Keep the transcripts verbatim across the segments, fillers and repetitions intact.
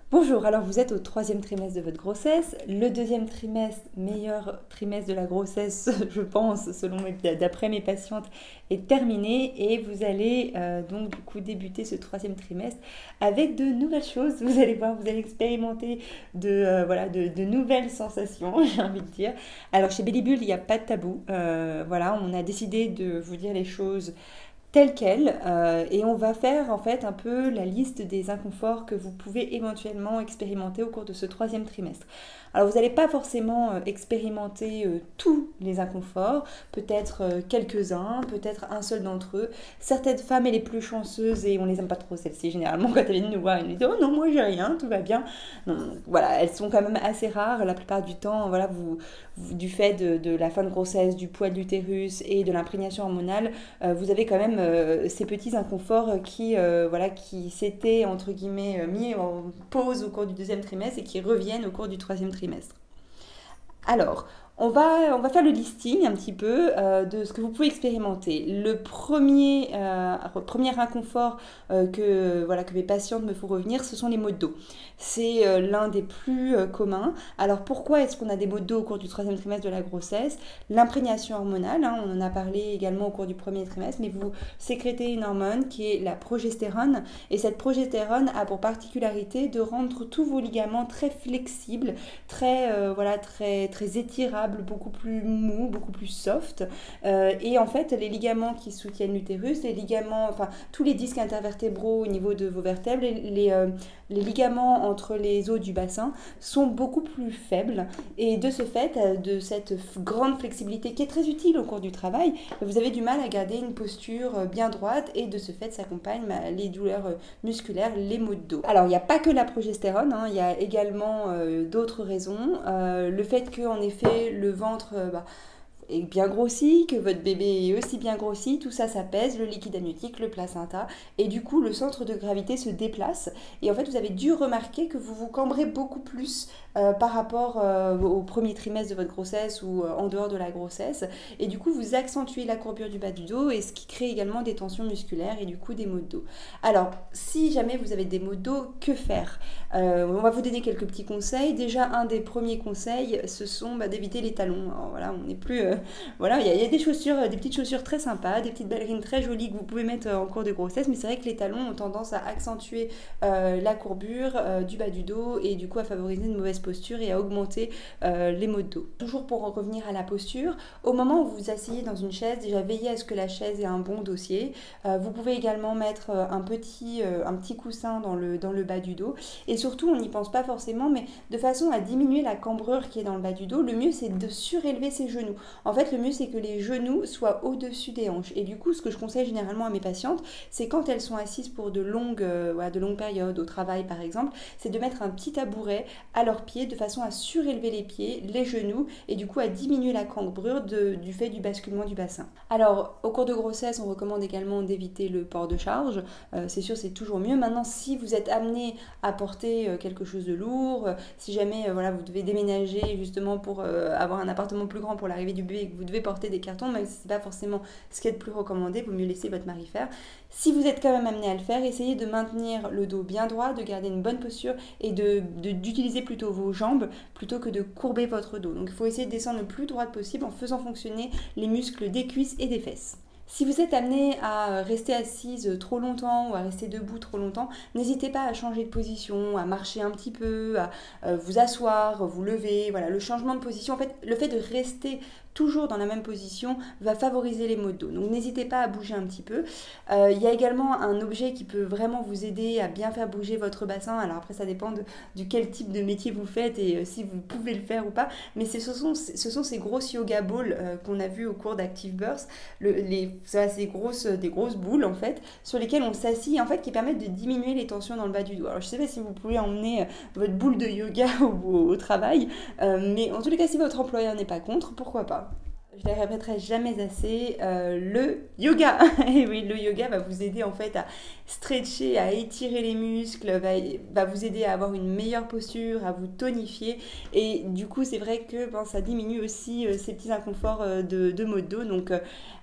Bonjour, alors vous êtes au troisième trimestre de votre grossesse. Le deuxième trimestre, meilleur trimestre de la grossesse, je pense, selon mes- d'après mes patientes, est terminé et vous allez euh, donc du coup débuter ce troisième trimestre avec de nouvelles choses. Vous allez voir, vous allez expérimenter de, euh, voilà, de, de nouvelles sensations, j'ai envie de dire. Alors chez Belly Bull, il n'y a pas de tabou. Euh, voilà, on a décidé de vous dire les choses telle quelle, euh, et on va faire en fait un peu la liste des inconforts que vous pouvez éventuellement expérimenter au cours de ce troisième trimestre. Alors vous n'allez pas forcément euh, expérimenter euh, tous les inconforts, peut-être euh, quelques-uns, peut-être un seul d'entre eux. Certaines femmes, et les plus chanceuses, et on les aime pas trop celles-ci généralement, quand elles viennent nous voir, elles nous disent oh non, moi j'ai rien, tout va bien. Non, voilà, elles sont quand même assez rares la plupart du temps. Voilà, vous, vous- du fait de, de la fin de grossesse, du poids de l'utérus et de l'imprégnation hormonale, euh, vous avez quand même euh, ces petits inconforts qui, euh, voilà, qui s'étaient entre guillemets euh, mis en pause au cours du deuxième trimestre et qui reviennent au cours du troisième trimestre. Alors, on va, on va faire le listing un petit peu euh, de ce que vous pouvez expérimenter. Le premier, euh, premier inconfort euh, que, voilà, que mes patientes me font revenir, ce sont les maux de dos. C'est euh, l'un des plus euh, communs. Alors pourquoi est-ce qu'on a des maux de dos au cours du troisième trimestre de la grossesse? L'imprégnation hormonale, hein, on en a parlé également au cours du premier trimestre, mais vous sécrétez une hormone qui est la progestérone. Et cette progestérone a pour particularité de rendre tous vos ligaments très flexibles, très, euh, voilà, très, très étirable, beaucoup plus mou, beaucoup plus soft. Euh, et en fait, les ligaments qui soutiennent l'utérus, les ligaments, enfin, tous les disques intervertébraux au niveau de vos vertèbres, les, les, euh, les ligaments entre les os du bassin sont beaucoup plus faibles. Et de ce fait, euh, de cette f- grande flexibilité qui est très utile au cours du travail, vous avez du mal à garder une posture euh, bien droite et de ce fait s'accompagnent bah, les douleurs euh, musculaires, les maux de dos. Alors, il n'y a pas que la progestérone, hein, il y a également euh, d'autres raisons. Euh, le fait que, en effet, le ventre euh, bah, est bien grossi, que votre bébé est aussi bien grossi, tout ça, ça pèse, le liquide amniotique, le placenta, et du coup, le centre de gravité se déplace. Et en fait, vous avez dû remarquer que vous vous cambrez beaucoup plus euh, par rapport euh, au premier trimestre de votre grossesse ou euh, en dehors de la grossesse. Et du coup, vous accentuez la courbure du bas du dos, et ce qui crée également des tensions musculaires et du coup des maux de dos. Alors, si jamais vous avez des maux de dos, que faire? Euh, On va vous donner quelques petits conseils. Déjà, un des premiers conseils, ce sont bah, d'éviter les talons. Alors, voilà, on n'est plus... euh, voilà, il y, a- il y a des chaussures, euh, des petites chaussures très sympas, des petites ballerines très jolies que vous pouvez mettre euh, en cours de grossesse, mais c'est vrai que les talons ont tendance à accentuer euh, la courbure euh, du bas du dos et du coup à favoriser une mauvaise posture et à augmenter euh, les maux de dos. Toujours pour en revenir à la posture, au moment où vous vous asseyez dans une chaise, déjà veillez à ce que la chaise ait un bon dossier. Euh, vous pouvez également mettre euh, un petit, euh, un petit coussin dans le, dans le bas du dos. Et surtout, on n'y pense pas forcément, mais de façon à diminuer la cambrure qui est dans le bas du dos, le mieux c'est de surélever ses genoux. En fait, le mieux c'est que les genoux soient au-dessus des hanches. Et du coup, ce que je conseille généralement à mes patientes, c'est quand elles sont assises pour de longues, euh, voilà, de longues périodes, au travail par exemple, c'est de mettre un petit tabouret à leurs pieds de façon à surélever les pieds, les genoux, et du coup à diminuer la cambrure de- du fait du basculement du bassin. Alors, au cours de grossesse, on recommande également d'éviter le port de charge. Euh, c'est sûr, c'est toujours mieux. Maintenant, si vous êtes amené à porter euh, quelque chose de lourd, euh, si jamais euh, voilà, vous devez déménager justement pour euh, avoir un appartement plus grand pour l'arrivée du bébé et que vous devez porter des cartons, même si ce n'est pas forcément ce qui est le plus recommandé, il vaut mieux laisser votre mari faire. Si vous êtes quand même amené à le faire, essayez de maintenir le dos bien droit, de garder une bonne posture et de, de- d'utiliser plutôt vos jambes plutôt que de courber votre dos. Donc il faut essayer de descendre le plus droit possible en faisant fonctionner les muscles des cuisses et des fesses. Si vous êtes amené à rester assise trop longtemps ou à rester debout trop longtemps, n'hésitez pas à changer de position, à marcher un petit peu, à euh, vous asseoir, vous lever. Voilà, le changement de position, en fait, le fait de rester toujours dans la même position va favoriser les maux de dos. Donc n'hésitez pas à bouger un petit peu. Euh, il y a également un objet qui peut vraiment vous aider à bien faire bouger votre bassin. Alors après, ça dépend de, du quel type de métier vous faites et euh, si vous pouvez le faire ou pas. Mais ce sont, ce sont ces grosses yoga balls euh, qu'on a vu au cours d'Active Birth, le, les, ça, ces grosses, des grosses boules en fait, sur lesquelles on s'assit, en fait, qui permettent de diminuer les tensions dans le bas du dos. Alors je sais pas si vous pouvez emmener euh, votre boule de yoga au, au, au travail, euh, mais en tous les cas, si votre employeur n'est pas contre, pourquoi pas? Je ne les répéterai jamais assez, euh, le yoga. Et oui, le yoga va vous aider en fait à stretcher, à étirer les muscles, va, va vous aider à avoir une meilleure posture, à vous tonifier. Et du coup, c'est vrai que ben, ça diminue aussi euh, ces petits inconforts euh, de, de maux de dos. Donc, euh,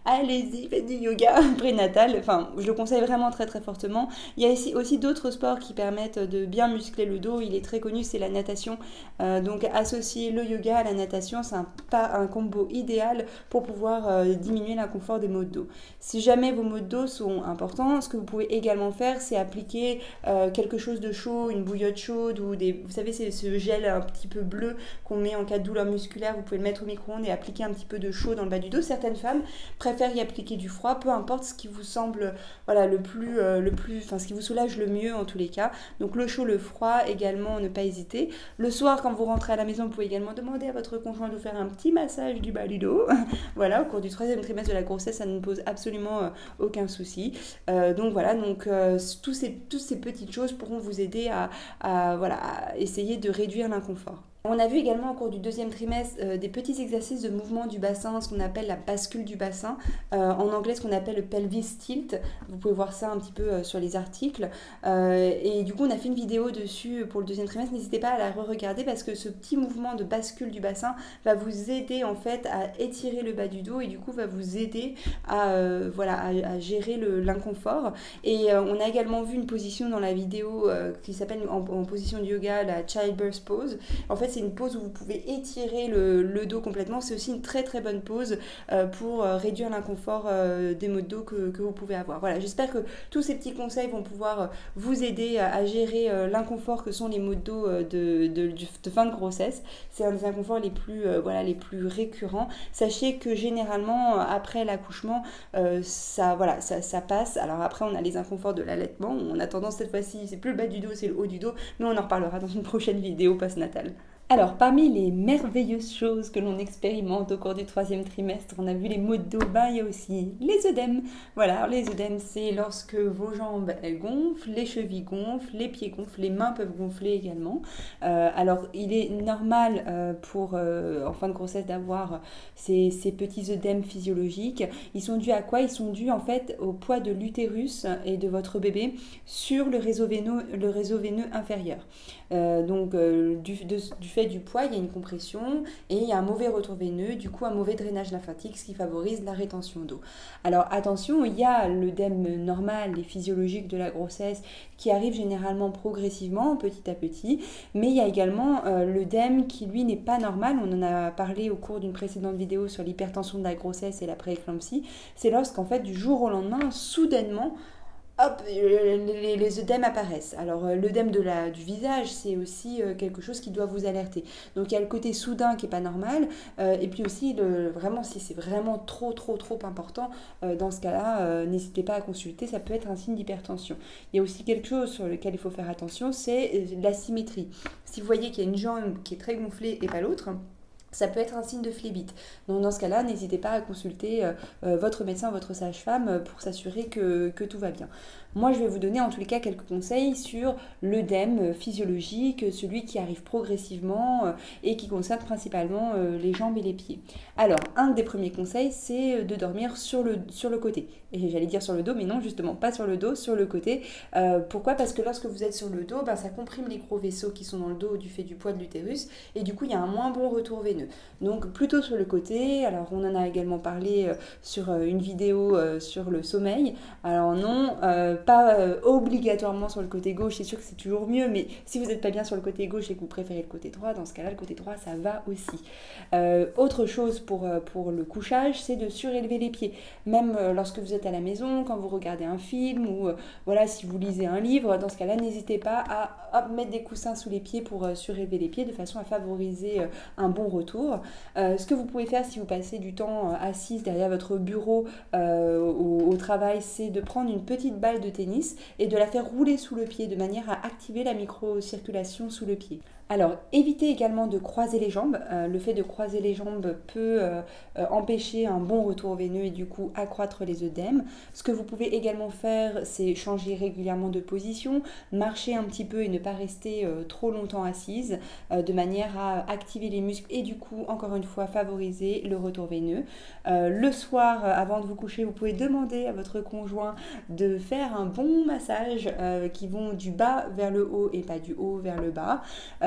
allez-y, faites du yoga prénatal. Enfin, je le conseille vraiment très très fortement. Il y a aussi, aussi d'autres sports qui permettent de bien muscler le dos. Il est très connu, c'est la natation. Euh, donc associer le yoga à la natation, c'est un, un combo idéal pour pouvoir euh, diminuer l'inconfort des maux de dos. Si jamais vos maux de dos sont importants, ce que vous pouvez également faire, c'est appliquer euh, quelque chose de chaud, une bouillotte chaude ou des, vous savez, c'est ce gel un petit peu bleu qu'on met en cas de douleur musculaire. Vous pouvez le mettre au micro-ondes et appliquer un petit peu de chaud dans le bas du dos. Certaines femmes préfèrent y appliquer du froid, peu importe ce qui vous semble voilà, le plus, euh, le plus, enfin ce qui vous soulage le mieux en tous les cas. Donc le chaud, le froid également, ne pas hésiter. Le soir, quand vous rentrez à la maison, vous pouvez également demander à votre conjoint de vous faire un petit massage du bas du dos. Voilà, au cours du troisième trimestre de la grossesse, ça ne pose absolument euh, aucun souci. Euh, donc voilà, donc euh, tous ces, toutes ces petites choses pourront vous aider à, à, voilà, à essayer de réduire l'inconfort. On a vu également au cours du deuxième trimestre euh, des petits exercices de mouvement du bassin, ce qu'on appelle la bascule du bassin, euh, en anglais ce qu'on appelle le pelvis tilt. Vous pouvez voir ça un petit peu euh, sur les articles. Euh, et du coup on a fait une vidéo dessus pour le deuxième trimestre, n'hésitez pas à la re-regarder parce que ce petit mouvement de bascule du bassin va vous aider en fait à étirer le bas du dos et du coup va vous aider à, euh, voilà, à, à gérer l'inconfort. Et euh, on a également vu une position dans la vidéo euh, qui s'appelle en, en position de yoga la childbirth pose. En fait c'est une pose où vous pouvez étirer le, le dos complètement. C'est aussi une très très bonne pose euh, pour euh, réduire l'inconfort euh, des maux de dos que, que vous pouvez avoir. Voilà, j'espère que tous ces petits conseils vont pouvoir euh, vous aider à, à gérer euh, l'inconfort que sont les maux de dos euh, de, de, de, de fin de grossesse. C'est un des inconforts les plus, euh, voilà, les plus récurrents. Sachez que généralement, après l'accouchement, euh, ça, voilà, ça, ça passe. Alors après, on a les inconforts de l'allaitement. On a tendance cette fois-ci, c'est plus le bas du dos, c'est le haut du dos. Mais on en reparlera dans une prochaine vidéo postnatale. Alors, parmi les merveilleuses choses que l'on expérimente au cours du troisième trimestre, on a vu les maux de dos, ben, il y a aussi les œdèmes. Voilà, alors les œdèmes, c'est lorsque vos jambes, elles gonflent, les chevilles gonflent, les pieds gonflent, les mains peuvent gonfler également. Euh, alors, il est normal euh, pour, euh, en fin de grossesse, d'avoir ces, ces petits œdèmes physiologiques. Ils sont dus à quoi? Ils sont dus, en fait, au poids de l'utérus et de votre bébé sur le réseau veineux, le réseau veineux inférieur. Euh, donc, euh, du, de, du fait du poids, il y a une compression et il y a un mauvais retour veineux, du coup un mauvais drainage lymphatique, ce qui favorise la rétention d'eau. Alors attention, il y a l'œdème normal et physiologique de la grossesse qui arrive généralement progressivement, petit à petit, mais il y a également euh, l'œdème qui lui n'est pas normal. On en a parlé au cours d'une précédente vidéo sur l'hypertension de la grossesse et la prééclampsie. C'est lorsqu'en fait du jour au lendemain, soudainement, hop, les, les œdèmes apparaissent. Alors l'œdème de la, du visage, c'est aussi euh, quelque chose qui doit vous alerter. Donc il y a le côté soudain qui n'est pas normal, euh, et puis aussi, le, vraiment, si c'est vraiment trop, trop, trop important, euh, dans ce cas-là, euh, n'hésitez pas à consulter, ça peut être un signe d'hypertension. Il y a aussi quelque chose sur lequel il faut faire attention, c'est l'asymétrie. Si vous voyez qu'il y a une jambe qui est très gonflée et pas l'autre, ça peut être un signe de phlébite. Donc dans ce cas-là, n'hésitez pas à consulter euh, votre médecin, votre sage-femme pour s'assurer que, que tout va bien. Moi, je vais vous donner en tous les cas quelques conseils sur l'œdème physiologique, celui qui arrive progressivement euh, et qui concerne principalement euh, les jambes et les pieds. Alors, un des premiers conseils, c'est de dormir sur le, sur le côté. Et j'allais dire sur le dos, mais non, justement, pas sur le dos, sur le côté. Euh, pourquoi? Parce que lorsque vous êtes sur le dos, ben, ça comprime les gros vaisseaux qui sont dans le dos du fait du poids de l'utérus, et du coup, il y a un moins bon retour veineux. Donc, plutôt sur le côté. Alors, on en a également parlé euh, sur euh, une vidéo euh, sur le sommeil. Alors non, euh, pas euh, obligatoirement sur le côté gauche, c'est sûr que c'est toujours mieux, mais si vous n'êtes pas bien sur le côté gauche et que vous préférez le côté droit, dans ce cas-là, le côté droit, ça va aussi. Euh, autre chose pour, euh, pour le couchage, c'est de surélever les pieds. Même euh, lorsque vous êtes à la maison, quand vous regardez un film ou euh, voilà, si vous lisez un livre, dans ce cas-là, n'hésitez pas à hop, mettre des coussins sous les pieds pour euh, surélever les pieds de façon à favoriser euh, un bon retour. Euh, ce que vous pouvez faire si vous passez du temps euh, assise derrière votre bureau euh, au, au travail, c'est de prendre une petite balle de tennis et de la faire rouler sous le pied de manière à activer la microcirculation sous le pied. Alors, évitez également de croiser les jambes. Euh, le fait de croiser les jambes peut euh, euh, empêcher un bon retour veineux et du coup accroître les œdèmes. Ce que vous pouvez également faire, c'est changer régulièrement de position, marcher un petit peu et ne pas rester euh, trop longtemps assise, euh, de manière à activer les muscles et du coup, encore une fois, favoriser le retour veineux. Euh, le soir, euh, avant de vous coucher, vous pouvez demander à votre conjoint de faire un bon massage euh, qui vont du bas vers le haut et pas du haut vers le bas. Euh,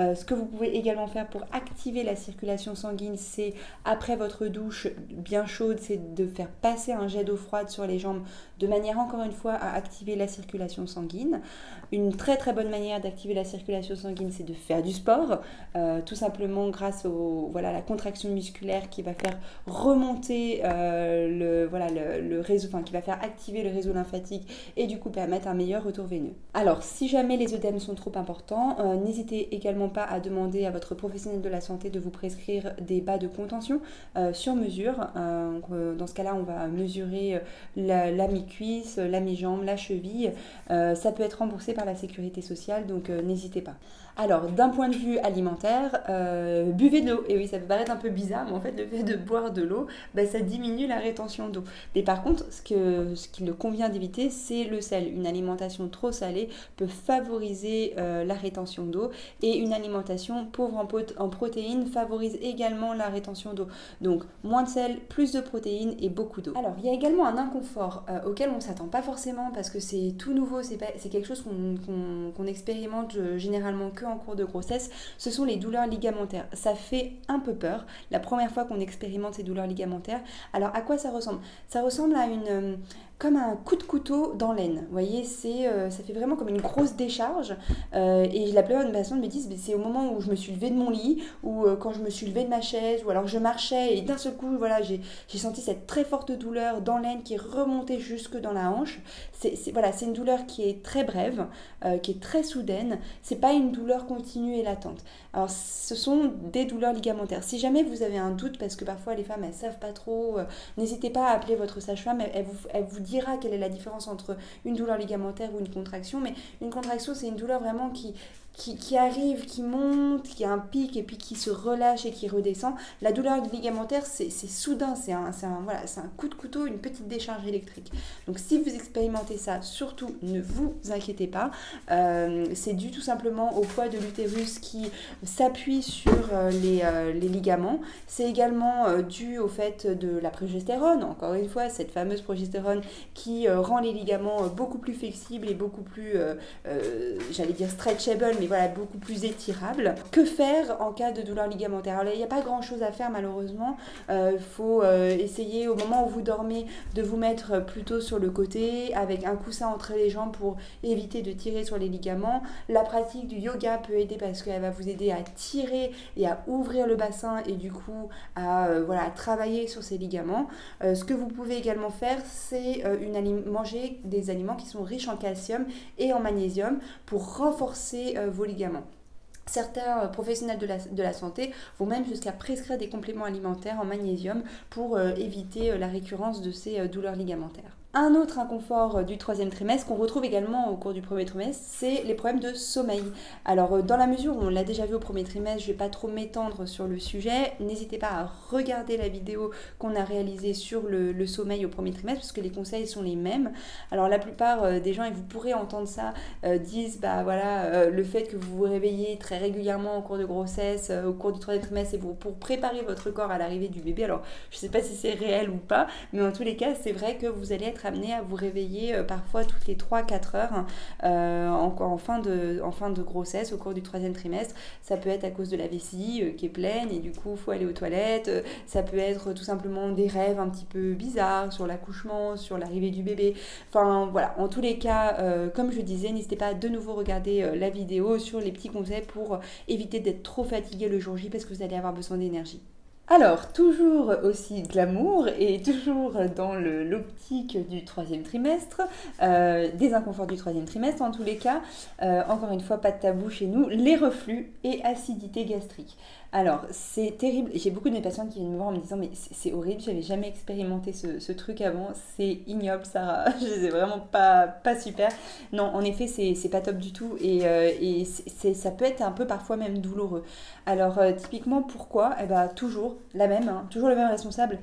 Euh, ce que vous pouvez également faire pour activer la circulation sanguine, c'est après votre douche bien chaude, c'est de faire passer un jet d'eau froide sur les jambes de manière encore une fois à activer la circulation sanguine. Une très très bonne manière d'activer la circulation sanguine, c'est de faire du sport, euh, tout simplement grâce au, voilà, la contraction musculaire qui va faire remonter euh, le, voilà, le, le réseau, enfin qui va faire activer le réseau lymphatique et du coup permettre un meilleur retour veineux. Alors si jamais les œdèmes sont trop importants, euh, n'hésitez également pas à demander à votre professionnel de la santé de vous prescrire des bas de contention euh, sur mesure. Euh, donc, euh, dans ce cas-là, on va mesurer la, la mi-cuisse, la mi-jambe, la cheville. Euh, ça peut être remboursé par la sécurité sociale, donc euh, n'hésitez pas. Alors, d'un point de vue alimentaire, euh, buvez de l'eau. Et oui, ça peut paraître un peu bizarre, mais en fait, le fait de boire de l'eau, bah, ça diminue la rétention d'eau. Mais par contre, ce, que, ce qu'il convient d'éviter, c'est le sel. Une alimentation trop salée peut favoriser euh, la rétention d'eau et une alimentation pauvre en, pot- en protéines favorise également la rétention d'eau. Donc, moins de sel, plus de protéines et beaucoup d'eau. Alors, il y a également un inconfort euh, auquel on ne s'attend pas forcément parce que c'est tout nouveau, c'est, pas, c'est quelque chose qu'on, qu'on, qu'on expérimente euh, généralement que en cours de grossesse, ce sont les douleurs ligamentaires. Ça fait un peu peur la première fois qu'on expérimente ces douleurs ligamentaires. Alors à quoi ça ressemble? Ça ressemble à une... comme un coup de couteau dans l'aine. Vous voyez, c'est, euh, ça fait vraiment comme une grosse décharge. Euh, et la plupart des personnes me disent, c'est au moment où je me suis levée de mon lit, ou euh, quand je me suis levée de ma chaise, ou alors je marchais, et d'un seul coup, voilà, j'ai, j'ai senti cette très forte douleur dans l'aine qui est remontée jusque dans la hanche. C'est, c'est, voilà, c'est une douleur qui est très brève, euh, qui est très soudaine. C'est pas une douleur continue et latente. Alors, ce sont des douleurs ligamentaires. Si jamais vous avez un doute, parce que parfois les femmes, elles savent pas trop, euh, n'hésitez pas à appeler votre sage-femme, elle, elle vous, elle vous dira quelle est la différence entre une douleur ligamentaire ou une contraction, mais une contraction, c'est une douleur vraiment qui, qui, qui arrive, qui monte, qui a un pic et puis qui se relâche et qui redescend. La douleur ligamentaire, c'est, c'est soudain, c'est un, c'est, un, voilà, c'est un coup de couteau, une petite décharge électrique. Donc si vous expérimentez ça, surtout ne vous inquiétez pas. Euh, c'est dû tout simplement au poids de l'utérus qui s'appuie sur euh, les, euh, les ligaments. C'est également euh, dû au fait de la progestérone, encore une fois, cette fameuse progestérone qui euh, rend les ligaments euh, beaucoup plus flexibles et beaucoup plus, euh, euh, j'allais dire stretchable, mais voilà, beaucoup plus étirables. Que faire en cas de douleur ligamentaire? Alors, il n'y a pas grand chose à faire malheureusement. Il euh, faut euh, essayer au moment où vous dormez de vous mettre plutôt sur le côté avec un coussin entre les jambes pour éviter de tirer sur les ligaments. La pratique du yoga peut aider parce qu'elle va vous aider à tirer et à ouvrir le bassin et du coup à, euh, voilà, à travailler sur ces ligaments. Euh, ce que vous pouvez également faire, c'est euh, une alim- manger des aliments qui sont riches en calcium et en magnésium pour renforcer euh, vos ligaments. Certains professionnels de la, de la santé vont même jusqu'à prescrire des compléments alimentaires en magnésium pour euh, éviter euh, la récurrence de ces euh, douleurs ligamentaires. Un autre inconfort du troisième trimestre qu'on retrouve également au cours du premier trimestre, c'est les problèmes de sommeil. Alors dans la mesure où on l'a déjà vu au premier trimestre, je ne vais pas trop m'étendre sur le sujet. N'hésitez pas à regarder la vidéo qu'on a réalisée sur le, le sommeil au premier trimestre parce que les conseils sont les mêmes. Alors la plupart des gens, et vous pourrez entendre ça, euh, disent bah voilà euh, le fait que vous vous réveillez très régulièrement au cours de grossesse, euh, au cours du troisième trimestre, c'est pour, pour préparer votre corps à l'arrivée du bébé. Alors je ne sais pas si c'est réel ou pas, mais en tous les cas, c'est vrai que vous allez être amené à vous réveiller euh, parfois toutes les trois à quatre heures euh, en, en, fin de, en fin de grossesse au cours du troisième trimestre. Ça peut être à cause de la vessie euh, qui est pleine et du coup il faut aller aux toilettes. Euh, ça peut être tout simplement des rêves un petit peu bizarres sur l'accouchement, sur l'arrivée du bébé. Enfin voilà, en tous les cas, euh, comme je disais, n'hésitez pas à de nouveau regarder euh, la vidéo sur les petits conseils pour euh, éviter d'être trop fatigué le jour J parce que vous allez avoir besoin d'énergie. Alors, toujours aussi glamour et toujours dans le, l'optique du troisième trimestre, euh, des inconforts du troisième trimestre en tous les cas, euh, encore une fois, pas de tabou chez nous, les reflux et acidité gastrique. Alors, c'est terrible, j'ai beaucoup de mes patientes qui viennent me voir en me disant mais c'est, c'est horrible, j'avais jamais expérimenté ce, ce truc avant, c'est ignoble Sarah, c'est vraiment pas, pas super. Non, en effet, c'est, c'est pas top du tout et, euh, et c'est, c'est, ça peut être un peu parfois même douloureux. Alors, euh, typiquement, pourquoi? Eh ben, toujours la même, hein, toujours le même responsable,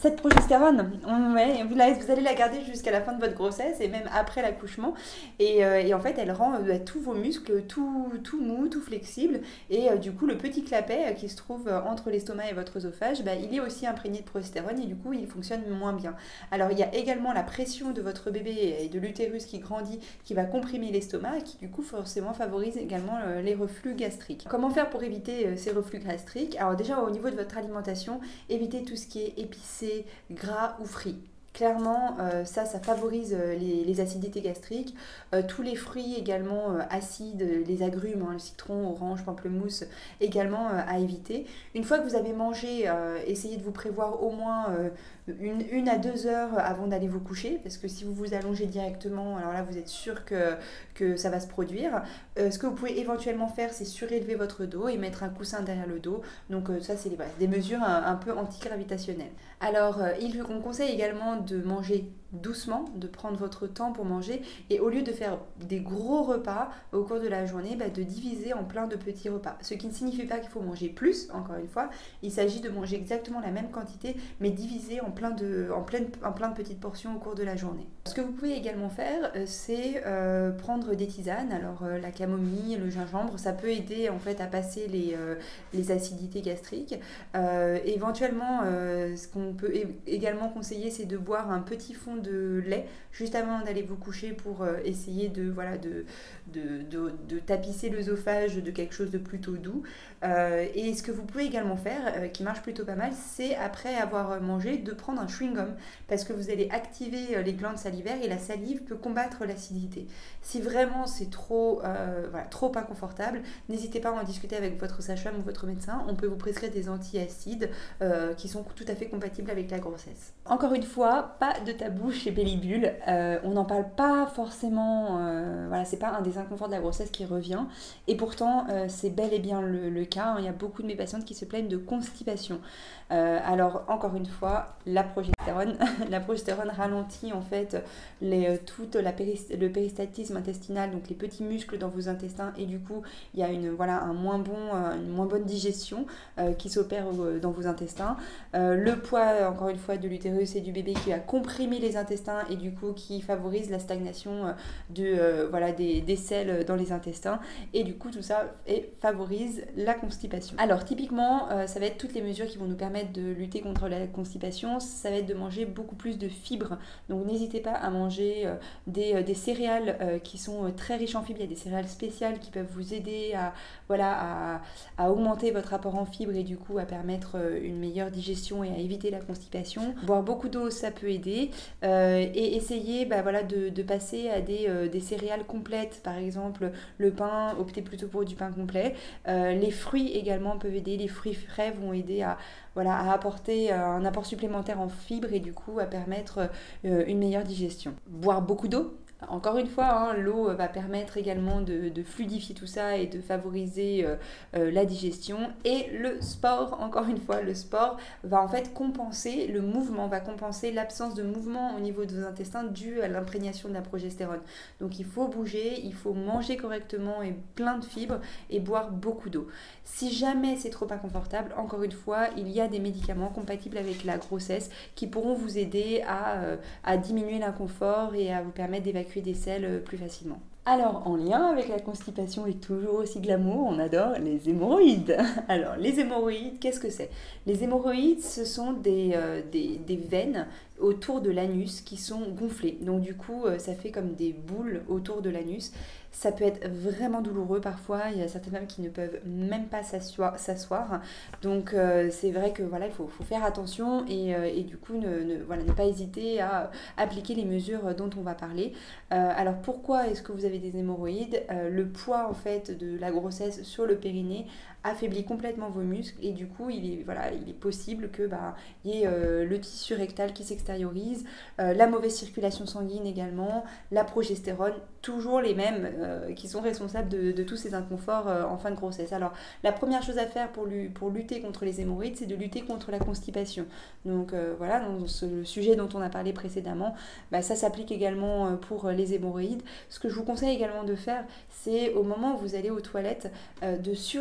Cette progestérone, on, ouais, vous, la, vous allez la garder jusqu'à la fin de votre grossesse et même après l'accouchement. Et, euh, et en fait, elle rend euh, tous vos muscles tout, tout mou, tout flexible. Et euh, du coup, le petit clapet euh, qui se trouve euh, entre l'estomac et votre œsophage, bah, il est aussi imprégné de progestérone et du coup, il fonctionne moins bien. Alors, il y a également la pression de votre bébé et de l'utérus qui grandit, qui va comprimer l'estomac et qui du coup, forcément, favorise également euh, les reflux gastriques. Comment faire pour éviter euh, ces reflux gastriques? Alors déjà, au niveau de votre alimentation, évitez tout ce qui est épicé, gras ou frits. Clairement, euh, ça, ça favorise euh, les, les acidités gastriques. Euh, tous les fruits également euh, acides, les agrumes, hein, le citron, orange, pamplemousse, également euh, à éviter. Une fois que vous avez mangé, euh, essayez de vous prévoir au moins euh, une, une à deux heures avant d'aller vous coucher, parce que si vous vous allongez directement, alors là, vous êtes sûr que, que ça va se produire. Euh, ce que vous pouvez éventuellement faire, c'est surélever votre dos et mettre un coussin derrière le dos. Donc euh, ça, c'est des, des mesures un, un peu antigravitationnelles. Alors, euh, il qu'on conseille également de manger doucement, de prendre votre temps pour manger et au lieu de faire des gros repas au cours de la journée, bah, de diviser en plein de petits repas. Ce qui ne signifie pas qu'il faut manger plus, encore une fois, il s'agit de manger exactement la même quantité mais divisé en plein de, en plein, en plein de petites portions au cours de la journée. Ce que vous pouvez également faire, c'est euh, prendre des tisanes, alors euh, la camomille, le gingembre, ça peut aider en fait à passer les, euh, les acidités gastriques. Euh, éventuellement, euh, ce qu'on peut également conseiller, c'est de boire un petit fond de lait juste avant d'aller vous coucher pour euh, essayer de, voilà, de, de, de, de tapisser l'œsophage de quelque chose de plutôt doux. Euh, et ce que vous pouvez également faire, euh, qui marche plutôt pas mal, c'est après avoir mangé, de prendre un chewing-gum parce que vous allez activer euh, les glandes salivaires et la salive peut combattre l'acidité. Si vraiment c'est trop, euh, voilà, trop inconfortable, n'hésitez pas à en discuter avec votre sage-femme ou votre médecin. On peut vous prescrire des antiacides euh, qui sont tout à fait compatibles avec la grossesse. Encore une fois, pas de tabou chez Bellibule. Euh, on n'en parle pas forcément, euh, voilà, c'est pas un des inconforts de la grossesse qui revient. Et pourtant, euh, c'est bel et bien le, le cas. Il y a beaucoup de mes patientes qui se plaignent de constipation. Euh, alors, encore une fois, la progestérone. la progestérone ralentit en fait les, toute la péris, le péristaltisme intestinal, donc les petits muscles dans vos intestins. Et du coup, il y a une, voilà, un moins bon, une moins bonne digestion euh, qui s'opère dans vos intestins. Euh, le poids, encore une fois, de l'utérus et du bébé qui va comprimer les intestins et du coup qui favorise la stagnation de, euh, voilà, des, des selles dans les intestins et du coup tout ça et favorise la constipation. Alors typiquement euh, ça va être toutes les mesures qui vont nous permettre de lutter contre la constipation, ça va être de manger beaucoup plus de fibres, donc n'hésitez pas à manger euh, des, euh, des céréales euh, qui sont euh, très riches en fibres, il y a des céréales spéciales qui peuvent vous aider à, voilà, à, à augmenter votre apport en fibres et du coup à permettre euh, une meilleure digestion et à éviter la constipation. Boire beaucoup d'eau, ça peut aider. Euh, et essayer bah, voilà, de, de passer à des, euh, des céréales complètes. Par exemple, le pain, optez plutôt pour du pain complet. Euh, les fruits également peuvent aider. Les fruits frais vont aider à, voilà, à apporter un apport supplémentaire en fibres et du coup à permettre euh, une meilleure digestion. Boire beaucoup d'eau. Encore une fois, hein, l'eau va permettre également de, de fluidifier tout ça et de favoriser euh, euh, la digestion. Et le sport, encore une fois, le sport va en fait compenser le mouvement, va compenser l'absence de mouvement au niveau de vos intestins dû à l'imprégnation de la progestérone. Donc il faut bouger, il faut manger correctement et plein de fibres et boire beaucoup d'eau. Si jamais c'est trop inconfortable, encore une fois, il y a des médicaments compatibles avec la grossesse qui pourront vous aider à, euh, à diminuer l'inconfort et à vous permettre d'évacuer des selles plus facilement. Alors, en lien avec la constipation et toujours aussi glamour, on adore les hémorroïdes. Alors, les hémorroïdes, qu'est-ce que c'est? Les hémorroïdes, ce sont des, euh, des, des veines autour de l'anus qui sont gonflées. Donc, du coup, ça fait comme des boules autour de l'anus. Ça peut être vraiment douloureux parfois. Il y a certaines femmes qui ne peuvent même pas s'asseoir. Donc, euh, c'est vrai que voilà, il faut, faut faire attention et, euh, et du coup, ne, ne, voilà, ne pas hésiter à appliquer les mesures dont on va parler. Euh, alors, pourquoi est-ce que vous avez des hémorroïdes? euh, Le poids en fait de la grossesse sur le périnée affaiblit complètement vos muscles et du coup il est, voilà, il est possible que bah, y ait euh, le tissu rectal qui s'extériorise, euh, la mauvaise circulation sanguine également, la progestérone, toujours les mêmes euh, qui sont responsables de, de tous ces inconforts euh, en fin de grossesse. Alors la première chose à faire pour, lui, pour lutter contre les hémorroïdes, c'est de lutter contre la constipation. Donc euh, voilà, dans ce sujet dont on a parlé précédemment, bah, ça s'applique également pour les hémorroïdes. Ce que je vous conseille également de faire, c'est au moment où vous allez aux toilettes, euh, de surélever les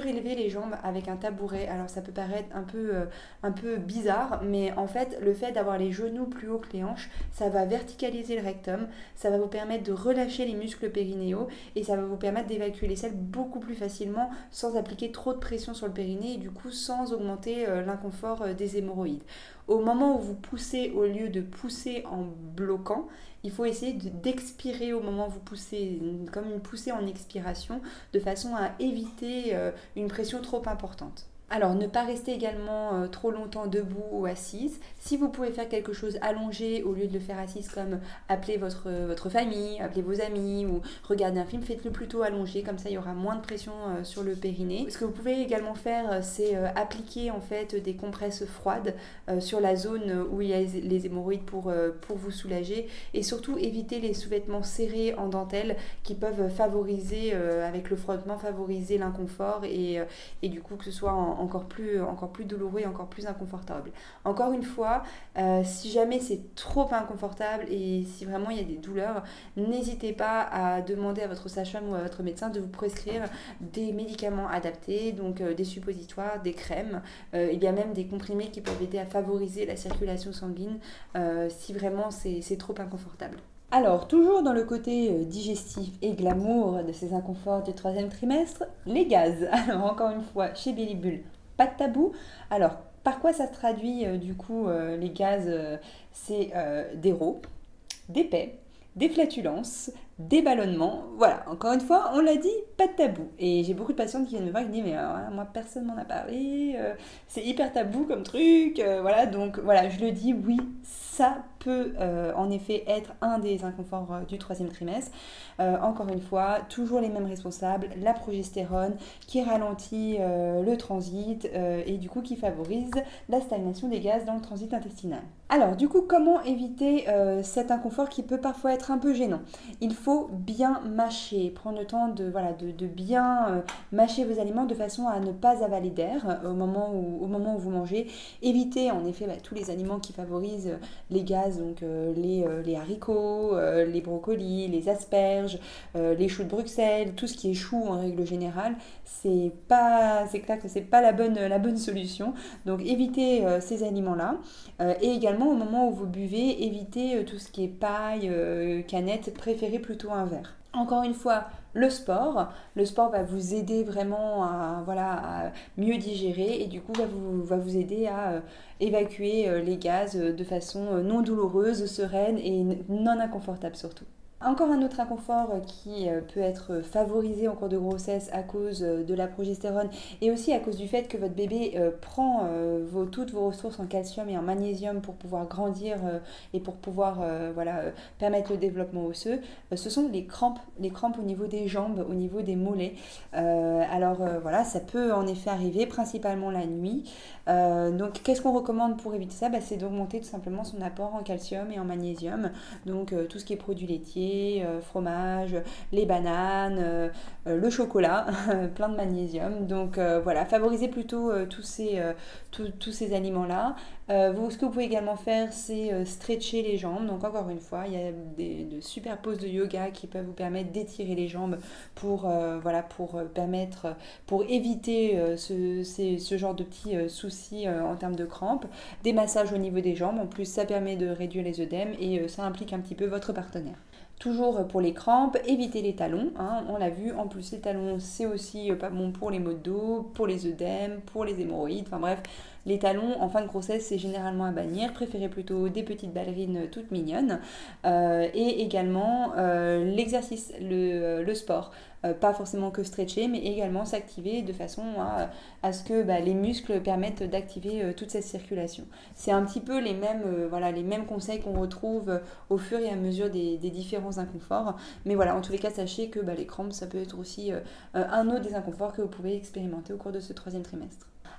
jambes avec un tabouret. Alors ça peut paraître un peu, euh, un peu bizarre, mais en fait le fait d'avoir les genoux plus haut que les hanches, ça va verticaliser le rectum, ça va vous permettre de relâcher les muscles périnéaux et ça va vous permettre d'évacuer les selles beaucoup plus facilement sans appliquer trop de pression sur le périnée et du coup sans augmenter euh, l'inconfort euh, des hémorroïdes. Au moment où vous poussez, au lieu de pousser en bloquant, il faut essayer d'expirer au moment où vous poussez, comme une poussée en expiration, de façon à éviter euh, une pression trop importante. Alors, ne pas rester également euh, trop longtemps debout ou assise. Si vous pouvez faire quelque chose allongé au lieu de le faire assise, comme appeler votre, votre famille, appeler vos amis ou regarder un film, faites-le plutôt allongé, comme ça il y aura moins de pression euh, sur le périnée. Ce que vous pouvez également faire, c'est euh, appliquer en fait des compresses froides euh, sur la zone où il y a les hémorroïdes pour, euh, pour vous soulager et surtout éviter les sous-vêtements serrés en dentelle qui peuvent favoriser, euh, avec le frottement, favoriser l'inconfort et, euh, et du coup que ce soit en encore plus, encore plus douloureux et encore plus inconfortable. Encore une fois, euh, si jamais c'est trop inconfortable et si vraiment il y a des douleurs, n'hésitez pas à demander à votre sage-femme ou à votre médecin de vous prescrire des médicaments adaptés, donc euh, des suppositoires, des crèmes, euh, il y a même des comprimés qui peuvent aider à favoriser la circulation sanguine euh, si vraiment c'est trop inconfortable. Alors, toujours dans le côté digestif et glamour de ces inconforts du troisième trimestre, les gaz. Alors, encore une fois, chez Bellibule, pas de tabou. Alors, par quoi ça se traduit euh, du coup euh, les gaz euh, C'est euh, des rots, des paix, des flatulences, des ballonnements. Voilà, encore une fois, on l'a dit, pas de tabou. Et j'ai beaucoup de patientes qui viennent me voir et qui disent mais alors, moi personne m'en a parlé, euh, c'est hyper tabou comme truc. Euh, voilà, donc voilà, je le dis, oui, ça peut euh, en effet être un des inconforts euh, du troisième trimestre. Euh, encore une fois, toujours les mêmes responsables, la progestérone qui ralentit euh, le transit euh, et du coup qui favorise la stagnation des gaz dans le transit intestinal. Alors du coup, comment éviter euh, cet inconfort qui peut parfois être un peu gênant? Il faut bien mâcher, prendre le temps de, voilà, de, de bien euh, mâcher vos aliments de façon à ne pas avaler d'air euh, au, moment où, au moment où vous mangez. Évitez en effet bah, tous les aliments qui favorisent euh, les gaz, donc euh, les, euh, les haricots, euh, les brocolis, les asperges, euh, les choux de Bruxelles, tout ce qui est chou en règle générale, c'est pas, c'est clair que c'est pas la bonne, la bonne solution. Donc évitez euh, ces aliments-là. Euh, et également au moment où vous buvez, évitez euh, tout ce qui est paille, euh, canette, préférez plutôt un verre. Encore une fois, le sport. Le sport va vous aider vraiment à, voilà, à mieux digérer et du coup va vous, va vous aider à euh, évacuer euh, les gaz euh, de façon euh, non douloureuse, sereine et non inconfortable surtout. Encore un autre inconfort qui peut être favorisé en cours de grossesse à cause de la progestérone et aussi à cause du fait que votre bébé prend vos, toutes vos ressources en calcium et en magnésium pour pouvoir grandir et pour pouvoir voilà, permettre le développement osseux, ce sont les crampes, les crampes au niveau des jambes, au niveau des mollets. Euh, alors euh, voilà, ça peut en effet arriver, principalement la nuit. Euh, donc qu'est-ce qu'on recommande pour éviter ça? Bah, c'est d'augmenter tout simplement son apport en calcium et en magnésium, donc euh, tout ce qui est produits laitiers, Euh, fromage, les bananes, euh, le chocolat, plein de magnésium. Donc euh, voilà, favorisez plutôt euh, tous ces, euh, tous, tous ces aliments-là. Euh, vous, ce que vous pouvez également faire, c'est euh, stretcher les jambes. Donc encore une fois, il y a des, de super poses de yoga qui peuvent vous permettre d'étirer les jambes pour, euh, voilà, pour permettre, pour éviter euh, ce, ces, ce genre de petits euh, soucis euh, en termes de crampes. Des massages au niveau des jambes. En plus, ça permet de réduire les œdèmes et euh, ça implique un petit peu votre partenaire. Toujours pour les crampes, évitez les talons, hein, on l'a vu, en plus les talons c'est aussi pas bon pour les maux de dos, pour les œdèmes, pour les hémorroïdes, enfin bref, les talons en fin de grossesse c'est généralement à bannir, préférez plutôt des petites ballerines toutes mignonnes euh, et également euh, l'exercice, le, le sport. Euh, pas forcément que stretcher, mais également s'activer de façon à, à ce que bah, les muscles permettent d'activer euh, toute cette circulation. C'est un petit peu les mêmes, euh, voilà, les mêmes conseils qu'on retrouve euh, au fur et à mesure des, des différents inconforts. Mais voilà, en tous les cas, sachez que bah, les crampes, ça peut être aussi euh, un autre des inconforts que vous pouvez expérimenter au cours de ce troisième trimestre.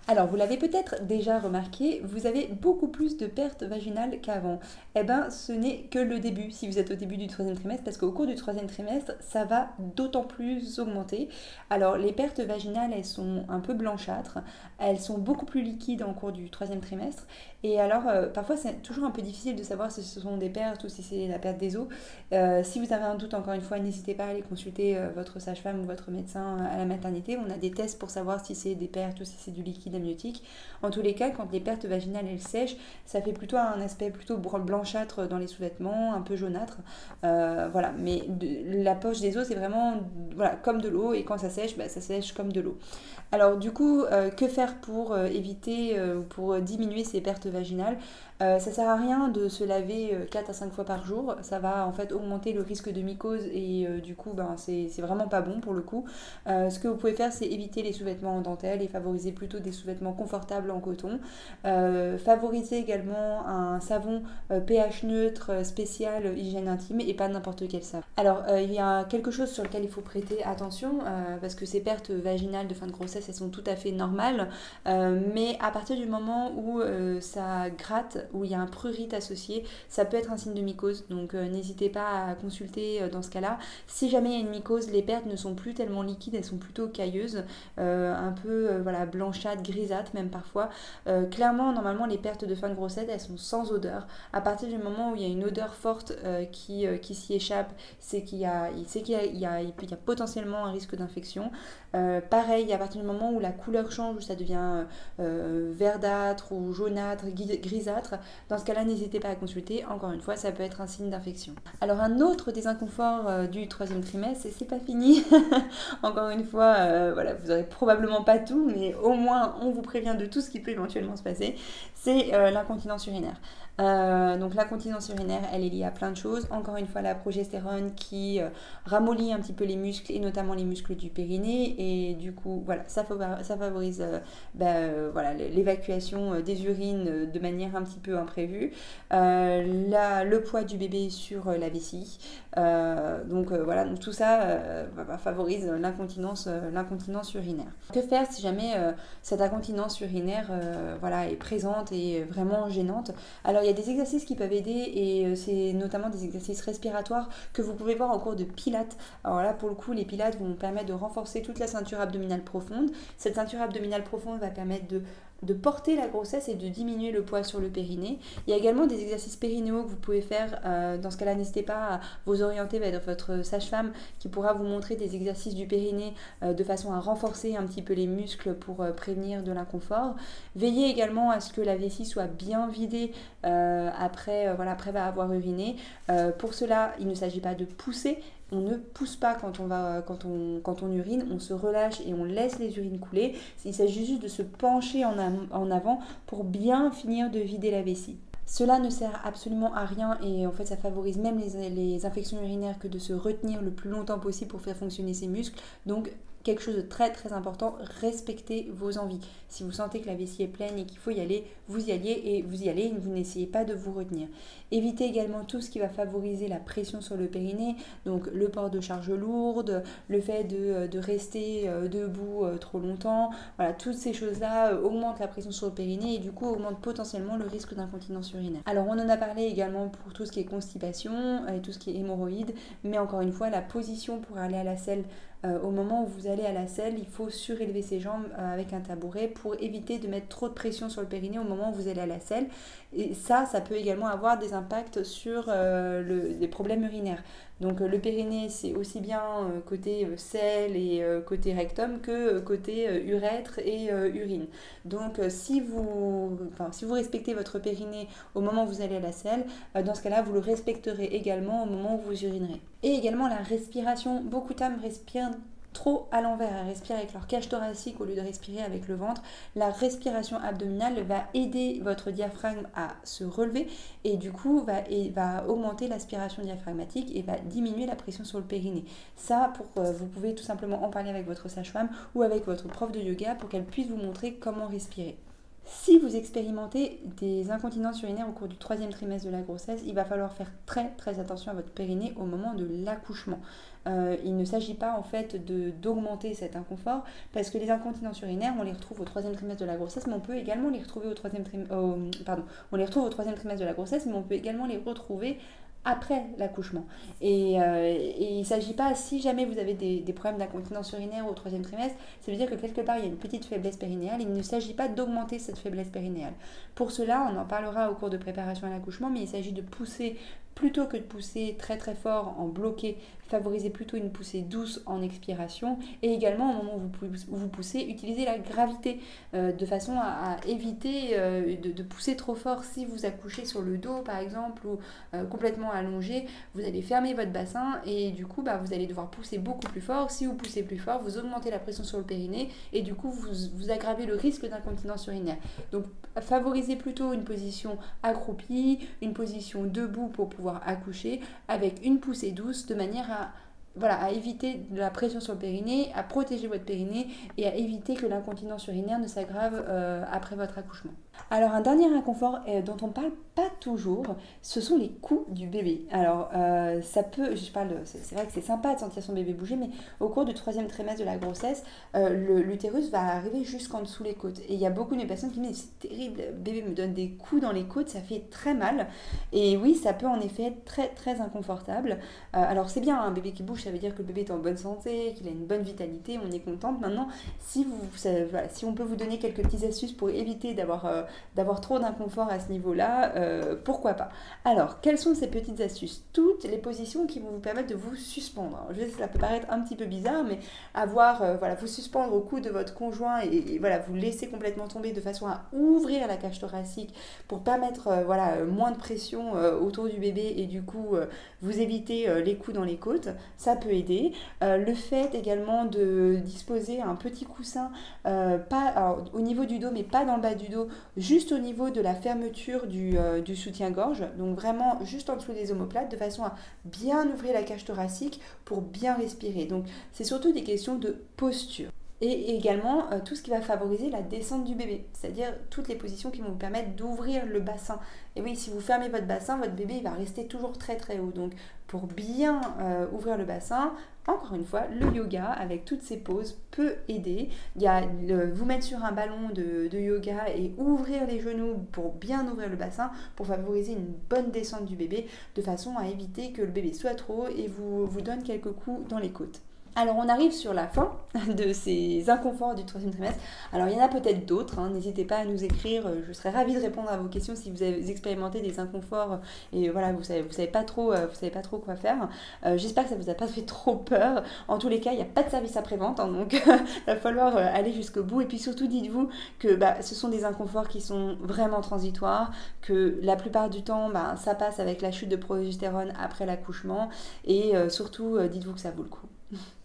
Alors, vous l'avez peut-être déjà remarqué, vous avez beaucoup plus de pertes vaginales qu'avant. Eh bien, ce n'est que le début, si vous êtes au début du troisième trimestre, parce qu'au cours du troisième trimestre, ça va d'autant plus augmenter. Alors, les pertes vaginales, elles sont un peu blanchâtres, elles sont beaucoup plus liquides au cours du troisième trimestre. Et alors, euh, parfois, c'est toujours un peu difficile de savoir si ce sont des pertes ou si c'est la perte des os. Euh, si vous avez un doute, encore une fois, n'hésitez pas à aller consulter euh, votre sage-femme ou votre médecin à la maternité. On a des tests pour savoir si c'est des pertes ou si c'est du liquide amniotique. En tous les cas, quand les pertes vaginales elles sèchent, ça fait plutôt un aspect plutôt blanchâtre dans les sous-vêtements, un peu jaunâtre. Euh, voilà, mais de, la poche des os, c'est vraiment voilà, comme de l'eau, et quand ça sèche, bah, ça sèche comme de l'eau. Alors du coup, euh, que faire pour euh, éviter ou euh, pour diminuer ces pertes vaginales? Euh, ça sert à rien de se laver euh, quatre à cinq fois par jour, ça va en fait augmenter le risque de mycose et euh, du coup ben, c'est vraiment pas bon pour le coup. Euh, ce que vous pouvez faire, c'est éviter les sous-vêtements en dentelle et favoriser plutôt des sous-vêtements confortables en coton. Euh, favoriser également un savon euh, pH neutre spécial hygiène intime et pas n'importe quel savon. Alors euh, il y a quelque chose sur lequel il faut prêter attention euh, parce que ces pertes vaginales de fin de grossesse, elles sont tout à fait normales, euh, mais à partir du moment où euh, ça gratte, où il y a un prurite associé, ça peut être un signe de mycose, donc euh, n'hésitez pas à consulter euh, dans ce cas-là. Si jamais il y a une mycose, les pertes ne sont plus tellement liquides, elles sont plutôt cailleuses, euh, un peu euh, voilà, blanchâtres, grisâtres même parfois. Euh, clairement, normalement, les pertes de fin de grossesse, elles sont sans odeur. À partir du moment où il y a une odeur forte euh, qui, euh, qui s'y échappe, c'est qu'il y a, c'est qu'il y a, il y a, il y a potentiellement un risque d'infection. Euh, pareil, à partir du moment où la couleur change, où ça devient euh, verdâtre ou jaunâtre, grisâtre, dans ce cas-là, n'hésitez pas à consulter. Encore une fois, ça peut être un signe d'infection. Alors, un autre des inconforts euh, du troisième trimestre, et c'est pas fini, encore une fois, euh, voilà, vous n'aurez probablement pas tout, mais au moins, on vous prévient de tout ce qui peut éventuellement se passer, c'est euh, l'incontinence urinaire. Euh, donc l'incontinence urinaire, elle est liée à plein de choses. Encore une fois, la progestérone qui euh, ramollit un petit peu les muscles et notamment les muscles du périnée, et du coup, voilà, ça, ça favorise euh, bah, euh, voilà, l'évacuation des urines de manière un petit peu imprévue. Euh, la, le poids du bébé sur la vessie. Euh, donc euh, voilà, donc tout ça euh, bah, favorise l'incontinence euh, l'incontinence urinaire. Que faire si jamais euh, cette incontinence urinaire euh, voilà, est présente et vraiment gênante? Alors il y a des exercices qui peuvent aider, et euh, c'est notamment des exercices respiratoires que vous pouvez voir en cours de pilates. Alors là, pour le coup, les pilates vont permettre de renforcer toute la ceinture abdominale profonde. Cette ceinture abdominale profonde va permettre de de porter la grossesse et de diminuer le poids sur le périnée. Il y a également des exercices périnéaux que vous pouvez faire. Euh, dans ce cas-là, n'hésitez pas à vous orienter vers votre sage-femme qui pourra vous montrer des exercices du périnée euh, de façon à renforcer un petit peu les muscles pour euh, prévenir de l'inconfort. Veillez également à ce que la vessie soit bien vidée euh, après, euh, voilà, après avoir uriné. Euh, pour cela, il ne s'agit pas de pousser. On ne pousse pas quand on, va, quand, on, quand on urine, on se relâche et on laisse les urines couler. Il s'agit juste de se pencher en, en avant pour bien finir de vider la vessie. Cela ne sert absolument à rien, et en fait ça favorise même les, les infections urinaires que de se retenir le plus longtemps possible pour faire fonctionner ses muscles. Donc quelque chose de très très important, respectez vos envies. Si vous sentez que la vessie est pleine et qu'il faut y aller, vous y alliez et vous y allez, vous n'essayez pas de vous retenir. Évitez également tout ce qui va favoriser la pression sur le périnée, donc le port de charges lourdes, le fait de, de rester debout trop longtemps. Voilà, toutes ces choses-là augmentent la pression sur le périnée et du coup augmentent potentiellement le risque d'incontinence urinaire. Alors on en a parlé également pour tout ce qui est constipation et tout ce qui est hémorroïdes, mais encore une fois, la position pour aller à la selle, Euh, au moment où vous allez à la selle, il faut surélever ses jambes euh, avec un tabouret pour éviter de mettre trop de pression sur le périnée au moment où vous allez à la selle. Et ça, ça peut également avoir des impacts sur euh, le, les problèmes urinaires. Donc euh, le périnée, c'est aussi bien euh, côté euh, selle et euh, côté rectum que euh, côté euh, urètre et euh, urine. Donc euh, si, vous, enfin, si vous respectez votre périnée au moment où vous allez à la selle, euh, dans ce cas-là, vous le respecterez également au moment où vous urinerez. Et également la respiration. Beaucoup de femmes respirent trop à l'envers, elles respirent avec leur cage thoracique au lieu de respirer avec le ventre. La respiration abdominale va aider votre diaphragme à se relever et du coup va, et va augmenter l'aspiration diaphragmatique et va diminuer la pression sur le périnée. Ça, pour, euh, vous pouvez tout simplement en parler avec votre sage-femme ou avec votre prof de yoga pour qu'elle puisse vous montrer comment respirer. Si vous expérimentez des incontinences urinaires au cours du troisième trimestre de la grossesse, il va falloir faire très très attention à votre périnée au moment de l'accouchement. euh, il ne s'agit pas en fait de, d'augmenter cet inconfort, parce que les incontinences urinaires, on les retrouve au troisième trimestre de la grossesse, mais on peut également les retrouver au troisième trimestre, oh, pardon, on les retrouve au troisième trimestre de la grossesse, mais on peut également les retrouver après l'accouchement. Et, euh, et il ne s'agit pas, si jamais vous avez des, des problèmes d'incontinence urinaire au troisième trimestre, ça veut dire que quelque part il y a une petite faiblesse périnéale. Il ne s'agit pas d'augmenter cette faiblesse périnéale. Pour cela, on en parlera au cours de préparation à l'accouchement, mais il s'agit de pousser plutôt que de pousser très très fort en bloqué, favorisez plutôt une poussée douce en expiration, et également au moment où vous poussez, utilisez la gravité euh, de façon à, à éviter euh, de, de pousser trop fort. Si vous accouchez sur le dos par exemple ou euh, complètement allongé, vous allez fermer votre bassin et du coup bah, vous allez devoir pousser beaucoup plus fort. Si vous poussez plus fort, vous augmentez la pression sur le périnée et du coup vous, vous aggravez le risque d'incontinence urinaire. Donc favorisez plutôt une position accroupie, une position debout pour pouvoir accoucher avec une poussée douce de manière à, voilà, à éviter de la pression sur le périnée, à protéger votre périnée et à éviter que l'incontinence urinaire ne s'aggrave euh, après votre accouchement. Alors un dernier inconfort euh, dont on ne parle pas toujours, ce sont les coups du bébé. Alors euh, ça peut, je parle, c'est vrai que c'est sympa de sentir son bébé bouger, mais au cours du troisième trimestre de la grossesse, euh, l'utérus va arriver jusqu'en dessous les côtes. Et il y a beaucoup de personnes qui me disent c'est terrible, le bébé me donne des coups dans les côtes, ça fait très mal. Et oui, ça peut en effet être très très inconfortable. Euh, alors c'est bien, un bébé qui bouge, ça veut dire que le bébé est en bonne santé, qu'il a une bonne vitalité, on est contente. Maintenant, si, vous, ça, voilà, si on peut vous donner quelques petites astuces pour éviter d'avoir euh, d'avoir trop d'inconfort à ce niveau-là, euh, pourquoi pas. Alors, quelles sont ces petites astuces? Toutes les positions qui vont vous permettre de vous suspendre. Alors, je sais que ça peut paraître un petit peu bizarre, mais avoir, euh, voilà, vous suspendre au cou de votre conjoint et, et voilà, vous laisser complètement tomber de façon à ouvrir la cage thoracique pour permettre euh, voilà, moins de pression euh, autour du bébé et du coup euh, vous éviter euh, les coups dans les côtes, ça peut aider. Euh, le fait également de disposer un petit coussin euh, pas, alors, au niveau du dos, mais pas dans le bas du dos, juste au niveau de la fermeture du, euh, du soutien-gorge, donc vraiment juste en dessous des omoplates, de façon à bien ouvrir la cage thoracique pour bien respirer. Donc c'est surtout des questions de posture. Et également euh, tout ce qui va favoriser la descente du bébé, c'est-à-dire toutes les positions qui vont vous permettre d'ouvrir le bassin. Et oui, si vous fermez votre bassin, votre bébé il va rester toujours très très haut. Donc pour bien euh, ouvrir le bassin, encore une fois, le yoga avec toutes ces poses peut aider. Il y a le, vous mettre sur un ballon de, de yoga et ouvrir les genoux pour bien ouvrir le bassin, pour favoriser une bonne descente du bébé, de façon à éviter que le bébé soit trop haut et vous, vous donne quelques coups dans les côtes. Alors on arrive sur la fin de ces inconforts du troisième trimestre. Alors il y en a peut-être d'autres, hein. N'hésitez pas à nous écrire, je serais ravie de répondre à vos questions si vous avez expérimenté des inconforts et voilà, vous savez, vous savez pas trop, vous savez pas trop quoi faire. Euh, J'espère que ça vous a pas fait trop peur. En tous les cas, il n'y a pas de service après-vente, hein, donc il va falloir aller jusqu'au bout. Et puis surtout, dites-vous que bah, ce sont des inconforts qui sont vraiment transitoires, que la plupart du temps, bah, ça passe avec la chute de progestérone après l'accouchement et euh, surtout, euh, dites-vous que ça vaut le coup.